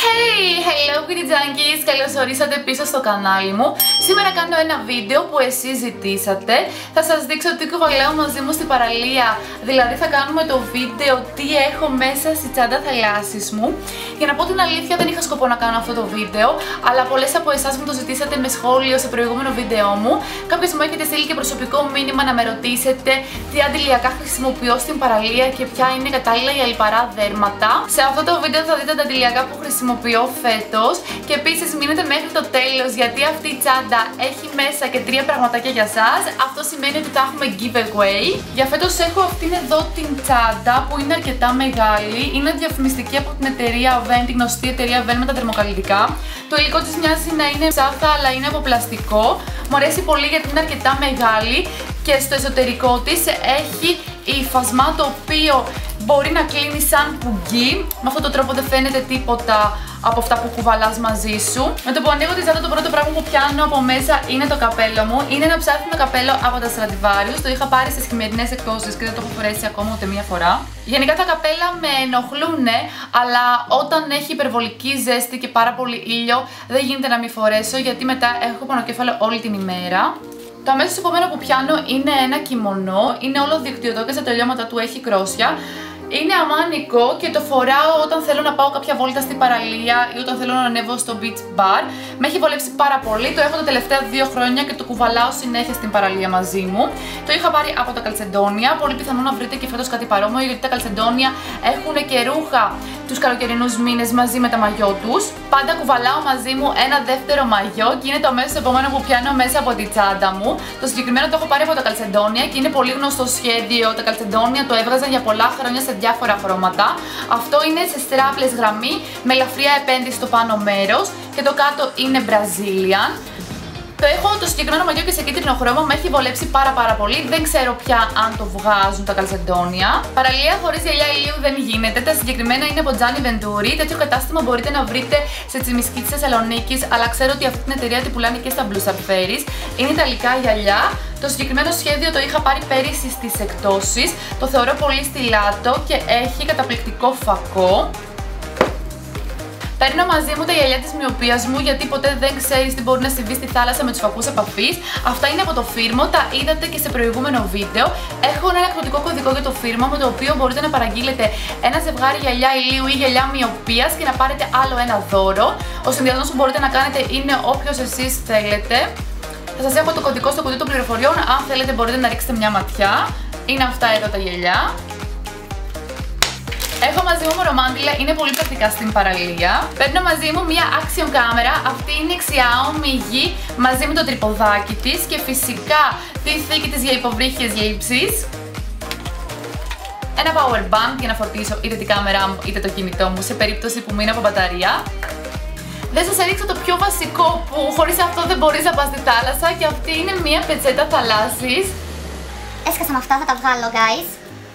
Hey, hello beauty junkies! Καλώς ορίσατε πίσω στο κανάλι μου. Σήμερα κάνω ένα βίντεο που εσείς ζητήσατε. Θα σας δείξω τι κουβαλάω μαζί μου στην παραλία. Δηλαδή θα κάνουμε το βίντεο τι έχω μέσα στη τσάντα θαλάσσης μου. Για να πω την αλήθεια δεν είχα σκοπό να κάνω αυτό το βίντεο, αλλά πολλές από εσάς μου το ζητήσατε με σχόλιο σε προηγούμενο βίντεο μου. Κάποιες μου έχετε στείλει και προσωπικό μήνυμα να με ρωτήσετε τι αντιλιακά χρησιμοποιώ στην παραλία και ποια είναι κατάλληλα για λιπαρά δέρματα. Σε αυτό το βίντεο θα δείτε τα αντιλιακά που χρησιμοποιώ φέτος και επίσης μείνετε μέχρι το τέλος γιατί αυτή η τσάντα έχει μέσα και 3 πραγματάκια για σας. Αυτό σημαίνει ότι θα έχουμε giveaway. Για φέτος έχω αυτήν εδώ την τσάντα που είναι αρκετά μεγάλη. Είναι διαφημιστική από την εταιρεία Ven, την γνωστή εταιρεία Ven με τα θερμοκαλλιτικά. Το υλικό της μοιάζει να είναι ψάχα αλλά είναι από πλαστικό. Μου αρέσει πολύ γιατί είναι αρκετά μεγάλη και στο εσωτερικό της έχει υφασμά το οποίο μπορεί να κλείνει σαν πουγγί. Με αυτόν τον τρόπο δεν φαίνεται τίποτα από αυτά που κουβαλάς μαζί σου. Με το που ανοίγω τη τσάντα, το πρώτο πράγμα που πιάνω από μέσα είναι το καπέλο μου. Είναι ένα ψάχνιμο καπέλο από τα Stradivarius. Το είχα πάρει στις χειμερινές εκδόσεις και δεν το έχω φορέσει ακόμα ούτε μία φορά. Γενικά τα καπέλα με ενοχλούν, αλλά όταν έχει υπερβολική ζέστη και πάρα πολύ ήλιο, δεν γίνεται να μην φορέσω γιατί μετά έχω πονοκέφαλο όλη την ημέρα. Το αμέσως επόμενο που πιάνω είναι ένα κιμονό. Είναι όλο δικτυωτό και στα τελειώματα του έχει κρόσια. Είναι αμάνικο και το φοράω όταν θέλω να πάω κάποια βόλτα στην παραλία ή όταν θέλω να ανέβω στο beach bar. Με έχει βολέψει πάρα πολύ, το έχω τα τελευταία 2 χρόνια και το κουβαλάω συνέχεια στην παραλία μαζί μου. Το είχα πάρει από τα Calzedonia, πολύ πιθανό να βρείτε και φέτος κάτι παρόμοιο γιατί τα Calzedonia έχουν και ρούχα τους καλοκαιρινούς μήνες μαζί με τα μαγιό τους. Πάντα κουβαλάω μαζί μου ένα δεύτερο μαγιό και είναι το αμέσως επόμενο που πιάνω μέσα από τη τσάντα μου. Το συγκεκριμένο το έχω πάρει από τα Calzedonia και είναι πολύ γνωστό σχέδιο. Τα Calzedonia το έβγαζαν για πολλά χρόνια σε διάφορα χρώματα. Αυτό είναι σε στράπλες γραμμή με ελαφριά επένδυση στο πάνω μέρος και το κάτω είναι Brazilian. Το έχω το συγκεκριμένο μαγιό και σε κίτρινο χρώμα, με έχει βολέψει πάρα πολύ. Δεν ξέρω πια αν το βγάζουν τα Calzedonia. Παραλία χωρίς γυαλιά ηλίου δεν γίνεται. Τα συγκεκριμένα είναι από Gianni Venturi. Τέτοιο κατάστημα μπορείτε να βρείτε σε Τσιμισκή της Θεσσαλονίκης, αλλά ξέρω ότι αυτή την εταιρεία την πουλάνε και στα Blue Surferis. Είναι ιταλικά γυαλιά. Το συγκεκριμένο σχέδιο το είχα πάρει πέρυσι στις εκπτώσεις. Το θεωρώ πολύ στιλάτο και έχει καταπληκτικό φακό. Παίρνω μαζί μου τα γυαλιά της μυοπίας μου γιατί ποτέ δεν ξέρεις τι μπορεί να συμβεί στη θάλασσα με τους φακούς επαφής. Αυτά είναι από το Firmo, τα είδατε και σε προηγούμενο βίντεο. Έχω ένα εκπτωτικό κωδικό για το Firmo με το οποίο μπορείτε να παραγγείλετε ένα ζευγάρι γυαλιά ηλίου ή γυαλιά μυοπίας και να πάρετε άλλο ένα δώρο. Ο συνδυασμός που μπορείτε να κάνετε είναι όποιος εσείς θέλετε. Θα σας έχω το κωδικό στο κουτί των πληροφοριών, αν θέλετε μπορείτε να ρίξετε μια ματιά. Είναι αυτά εδώ τα γυαλιά. Έχω μαζί μου μορομάντιλα, είναι πολύ πρακτικά στην παραλία. Παίρνω μαζί μου μια action κάμερα, αυτή είναι Xiaomi Yi μαζί με το τρυποδάκι της και φυσικά τη θήκη της για υποβρύχιες λήψεις. Ένα power bank για να φορτίσω είτε την κάμερά μου είτε το κινητό μου σε περίπτωση που μείνω από μπαταρία. Δεν σας έδειξα το πιο βασικό που χωρίς αυτό δεν μπορείς να πας στη θάλασσα και αυτή είναι μια πετσέτα θαλάσσης. Έσκασα με αυτά, θα τα βγάλω guys.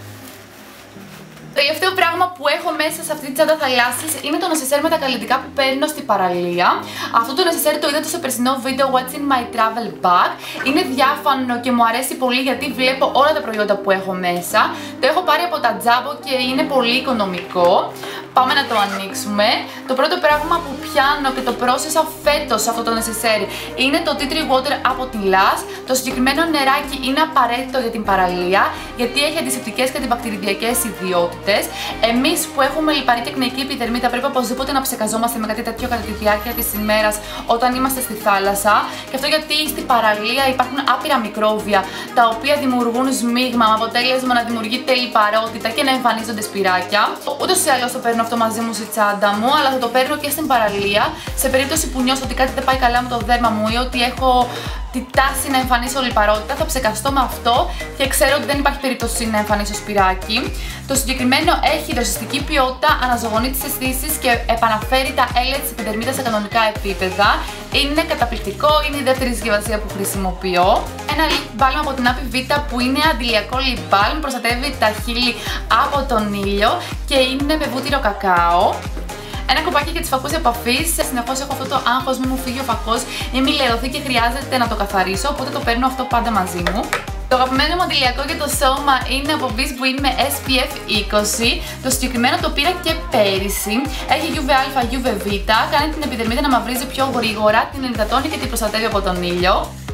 Το τελευταίο πράγμα που έχω μέσα σε αυτή τη τσάντα θαλάσσης είναι το νεσεσέρ με τα καλλιτικά που παίρνω στην παραλία. Αυτό το νεσεσέρ το είδατε στο περσινό βίντεο What's in my travel bag. Είναι διάφανο και μου αρέσει πολύ γιατί βλέπω όλα τα προϊόντα που έχω μέσα. Το έχω πάρει από τα Jumbo και είναι πολύ οικονομικό. Πάμε να το ανοίξουμε. Το πρώτο πράγμα που πιάνω και το πρόσθεσα φέτος σε αυτό το νεσεσέρ είναι το tea tree water από τη Lush. Το συγκεκριμένο νεράκι είναι απαραίτητο για την παραλία γιατί έχει αντισηπτικές και αντιβακτηριδιακές ιδιότητες. Εμείς που έχουμε λιπαρή και ακνεϊκή επιδερμίδα πρέπει οπωσδήποτε να ψεκαζόμαστε με κάτι τέτοιο κατά τη διάρκεια της ημέρας όταν είμαστε στη θάλασσα. Και αυτό γιατί στην παραλία υπάρχουν άπειρα μικρόβια τα οποία δημιουργούν σμίγμα με αποτέλεσμα να δημιουργείται λιπαρότητα και να εμφανίζονται σπυράκια. Ούτως ή άλλως το παίρνω αυτό μαζί μου στη τσάντα μου, αλλά θα το παίρνω και στην παραλία σε περίπτωση που νιώσω ότι κάτι δεν πάει καλά με το δέρμα μου ή ότι έχω τη τάση να εμφανίσω λιπαρότητα, θα ψεκαστώ με αυτό και ξέρω ότι δεν υπάρχει περίπτωση να εμφανίσω σπυράκι. Το συγκεκριμένο έχει δροσιστική ποιότητα, αναζωογονεί τις αισθήσεις και επαναφέρει τα έλαια της επιδερμίδας σε κανονικά επίπεδα. Είναι καταπληκτικό, είναι η δεύτερη συσκευασία που χρησιμοποιώ. Ένα lip balm από την Api Vita που είναι αντιλιακό lip balm, προστατεύει τα χείλη από τον ήλιο και είναι με βούτυρο κακάο. Ένα κοπάκι για τις φακούς επαφής. Συνεχώς έχω αυτό το άγχος, μην μου φύγει ο φακός ή μη λερωθεί και χρειάζεται να το καθαρίσω, οπότε το παίρνω αυτό πάντα μαζί μου. Το αγαπημένο μου αντιλιακό για το σώμα είναι από Beachbuin με SPF 20. Το συγκεκριμένο το πήρα και πέρυσι. Έχει UVA, UVB, κάνει την επιδερμίδα να μαυρίζει πιο γρήγορα, την ενυδατώνει και την προστατεύει από τον ήλιο.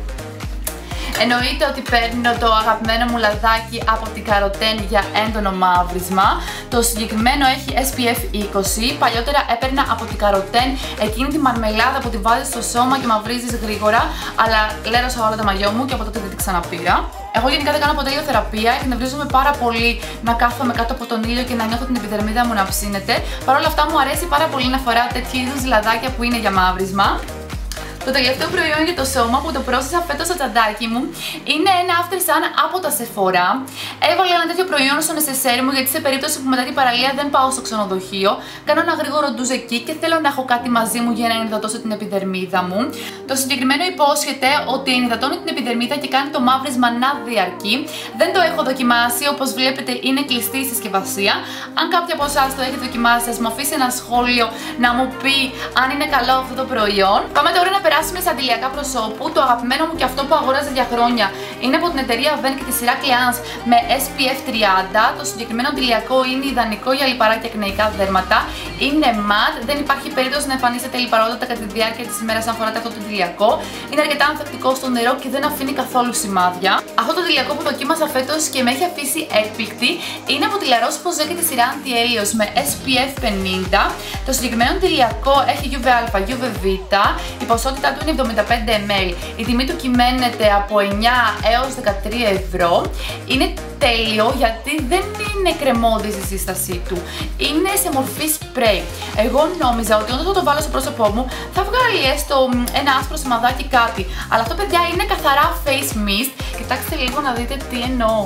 Εννοείται ότι παίρνω το αγαπημένο μου λαδάκι από την Carotène για έντονο μαύρισμα. Το συγκεκριμένο έχει SPF 20. Παλιότερα έπαιρνα από την Carotène εκείνη τη μαρμελάδα που τη βάζεις στο σώμα και μαυρίζεις γρήγορα, αλλά λέρωσα όλα τα μαγιό μου και από τότε δεν την ξαναπήρα. Εγώ γενικά δεν κάνω ποτέ ηλιοθεραπεία, εκνευρίζομαι πάρα πολύ να κάθομαι κάτω από τον ήλιο και να νιώθω την επιδερμίδα μου να ψήνεται. Παρ' όλα αυτά μου αρέσει πάρα πολύ να φοράω τέτοιου είδους λαδάκια που είναι για μαύρισμα. Το τελευταίο προϊόν για το σώμα που το πρόσθεσα φέτος στο τσαντάκι μου είναι ένα After Sun από τα Sephora. Έβαλα ένα τέτοιο προϊόν στο necessaire μου γιατί σε περίπτωση που μετά την παραλία δεν πάω στο ξενοδοχείο, κάνω ένα γρήγορο ντουζ εκεί και θέλω να έχω κάτι μαζί μου για να ενυδατώσω την επιδερμίδα μου. Το συγκεκριμένο υπόσχεται ότι ενυδατώνει την επιδερμίδα και κάνει το μαύρισμα να διαρκεί. Δεν το έχω δοκιμάσει, όπως βλέπετε είναι κλειστή η συσκευασία. Αν κάποια από εσάς το έχετε δοκιμάσει, ας μου αφήσει ένα σχόλιο να μου πει αν είναι καλό αυτό το προϊόν. Πάμε τώρα να περάσουμε στα αντιλιακά προσώπου. Το αγαπημένο μου και αυτό που αγόραζα για χρόνια είναι από την εταιρεία Ven και τη σειρά Cleanse με SPF 30. Το συγκεκριμένο αντιλιακό είναι ιδανικό για λιπαρά και ακνεϊκά δέρματα. Είναι matte, δεν υπάρχει περίπτωση να εμφανίσετε λιπαρότητα κατά τη διάρκεια της ημέρας αν φοράτε αυτό το αντιλιακό. Είναι αρκετά ανθεκτικό στο νερό και δεν αφήνει καθόλου σημάδια. Αυτό το αντιλιακό που δοκίμασα φέτος και με έχει αφήσει έκπληκτη είναι από τη La Roche-Posay και τη σειρά Anti-Helios με SPF 50. Το συγκεκριμένο αντιλιακό έχει UVA, UVB, η ποσότητά του είναι 75 ml. Η τιμή του κυμαίνεται από 9 έως 13 ευρώ. Είναι τέλειο γιατί δεν είναι κρεμώδης η σύστασή του. Είναι σε μορφή spray. Εγώ νόμιζα ότι όταν θα το βάλω στο πρόσωπό μου θα βγάλει έστω ένα άσπρο σημαδάκι κάτι. Αλλά αυτό, παιδιά, είναι καθαρά face mist. Κοιτάξτε λίγο να δείτε τι εννοώ.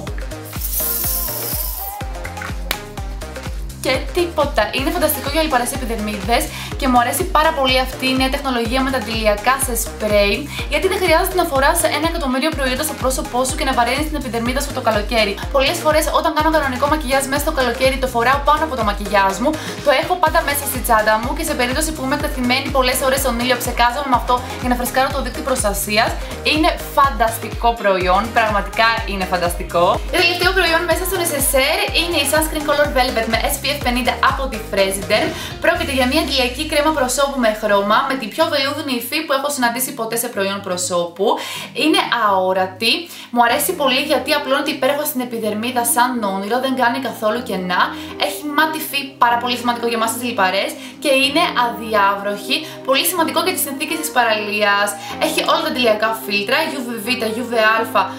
Και τίποτα. Είναι φανταστικό για λιπαρές επιδερμίδες και μου αρέσει πάρα πολύ αυτή η νέα τεχνολογία με τα αντιλιακά σε spray, γιατί δεν χρειάζεται να φοράς 1.000.000 προϊόντα στο πρόσωπό σου και να βαραίνεις την επιδερμίδα σου το καλοκαίρι. Πολλές φορές όταν κάνω κανονικό μακιγιάζ μέσα στο καλοκαίρι το φοράω πάνω από το μακιγιάζ μου, το έχω πάντα μέσα στη τσάντα μου και σε περίπτωση που είμαι εκτεθειμένη πολλές ώρες στον ήλιο ψεκάζομαι με αυτό για να φρεσκάρω το δίκτυο προστασίας. Είναι φανταστικό προϊόν, πραγματικά είναι φανταστικό. Το τελευταίο προϊόν μέσα στο necessaire είναι η Sunscreen Color Velvet με SPF 50 από τη Fresiderm. Πρόκειται για μια αντιλιακή κρέμα προσώπου με χρώμα, με την πιο βελούδινη υφή που έχω συναντήσει ποτέ σε προϊόν προσώπου. Είναι αόρατη, μου αρέσει πολύ γιατί απλώνεται υπέροχα στην επιδερμίδα σαν όνειρο, δεν κάνει καθόλου κενά. Έχει μάτι υφή, πάρα πολύ σημαντικό για εμάς τις λιπαρές, και είναι αδιάβροχη, πολύ σημαντικό για τις συνθήκες της παραλίας. Έχει όλα τα αντιλιακά φίλτρα, UVB, UVA,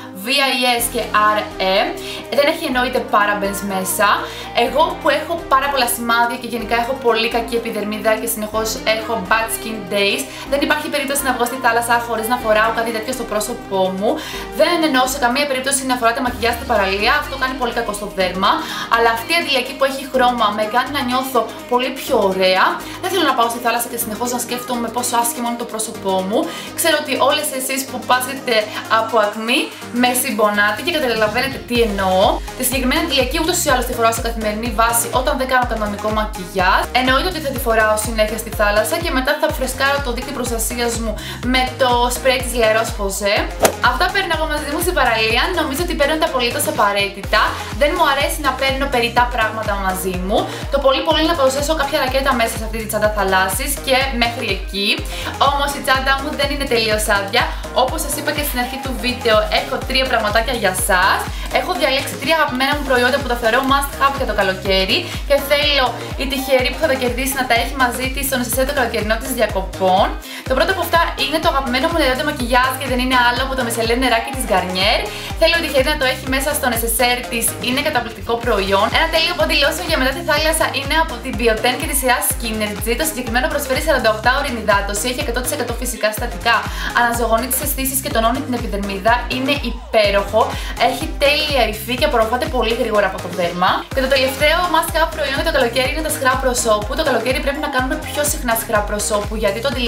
VIS και RE. Δεν έχει εννοείται parabens μέσα. Εγώ που έχω πάρα πολλά σημάδια και γενικά έχω πολύ κακή επιδερμίδα και συνεχώς έχω bad skin days, δεν υπάρχει περίπτωση να βγω στη θάλασσα χωρίς να φοράω κάτι τέτοιο στο πρόσωπό μου. Δεν εννοώ σε καμία περίπτωση να φοράτε μακιγιάζ στην παραλία, αυτό κάνει πολύ κακό στο δέρμα. Αλλά αυτή η αντιλιακή που έχει χρώμα με κάνει να νιώθω πολύ πιο ωραία. Δεν θέλω να πάω στη θάλασσα και συνεχώς να σκέφτομαι πόσο άσχημο είναι το πρόσωπό μου. Ξέρω ότι όλες εσείς που πάσχετε από ακμή με συμπονάτε και καταλαβαίνετε τι εννοώ. Τη συγκεκριμένη αντιλιακή ούτως ή άλλως τη φοράω σε καθημερινή βάση όταν δεν κάνω κανονικό μακιγιάζ. Εννοείται ότι θα τη φοράω συνέχεια στη θάλασσα και μετά θα φρεσκάρω το δίκτυο προστασίας μου με το σπρέι της La Roche-Posay. Αυτά παίρνω εγώ μαζί μου στην παραλία. Νομίζω ότι παίρνω τα απολύτως απαραίτητα. Δεν μου αρέσει να παίρνω περιττά πράγματα μαζί μου. Το πολύ να προσθέσω κάποια ρακέτα μέσα σε αυτή τη τσάντα θαλάσσης και μέχρι εκεί. Όμως η τσάντα μου δεν είναι τελείως άδεια. Όπως σας είπα και στην αρχή του βίντεο, έχω 3 πραγματάκια για σας. Έχω διαλέξει 3 αγαπημένα μου προϊόντα που τα θεωρώ must have για το καλοκαίρι και θέλω η τυχερή που θα τα κερδίσει να τα έχει μαζί της στο necessaire το καλοκαιρινό της διακοπών. Το πρώτο από αυτά είναι το αγαπημένο μου νερό μακιγιάζ και δεν είναι άλλο από το μισελέ νεράκι της Garnier. Θέλω η τυχερή να το έχει μέσα στο necessaire της, είναι καταπληκτικό προϊόν. Ένα τέλειο body lotion για μετά τη θάλασσα είναι από την Bioten και τη σειρά Skinergy. Το συγκεκριμένο προσφέρει 48 ώρη υδάτωση, έχει 100% φυσικά συστατικά, αναζωογονεί τις αισθήσεις και τονώνει την επιδερμίδα. Είναι υπέροχο, έχει τέλεια υφή και απορροφάται πολύ γρήγορα από το δέρμα. Και το τελευταίο must have προϊόν για το καλοκαίρι είναι τα σχρά προσώπου. Το καλοκαίρι πρέπει να κάνουμε πιο συχνά σχρά προσώπου γιατί το αντιλιακό έχει την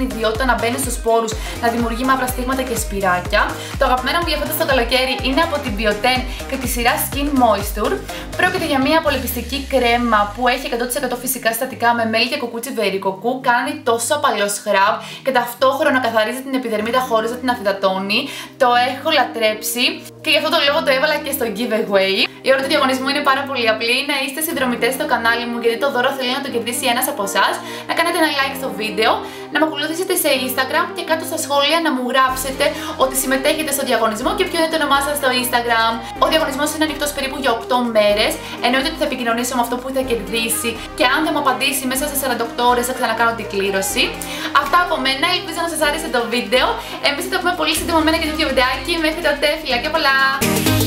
ιδιότητα να μπαίνει στους πόρους, να δημιουργεί μαύρα στίγματα και σπυράκια. Το αγαπημένο μου για φέτος το καλοκαίρι είναι από την Bioten και τη σειρά Skin Moisture. Πρόκειται για μια απολεπιστική κρέμα που έχει 100% φυσικά συστατικά με μέλι και κουκούτσι βερικοκού, κάνει τόσο απαλό scrub και ταυτόχρονα καθαρίζει την επιδερμίδα χωρίς να την αφυδατώνει. Το έχω λατρέψει και γι' αυτό το λόγο το έβαλα και στο giveaway. Η ώρα του διαγωνισμού είναι πάρα πολύ απλή, να είστε συνδρομητές στο κανάλι μου, γιατί το δώρο θέλει να το κερδίσει ένας από εσάς, να κάνετε ένα like στο βίντεο, να με ακολουθήσετε σε Instagram και κάτω στα σχόλια να μου γράψετε ότι συμμετέχετε στο διαγωνισμό και ποιο είναι το όνομά σας στο Instagram. Ο διαγωνισμός είναι ανοιχτός περίπου για 8 μέρες, εννοείται ότι θα επικοινωνήσω με αυτό που θα κερδίσει και αν δεν μου απαντήσει μέσα σε 48 ώρες θα ξανακάνω την κλήρωση. Αυτά από μένα, ελπίζω να σας άρεσε το βίντεο. Εμείς θα τα πούμε πολύ σύντομα με ένα και τέτοιο βιντεάκι. Μέχρι τότε, φιλάκια πολλά!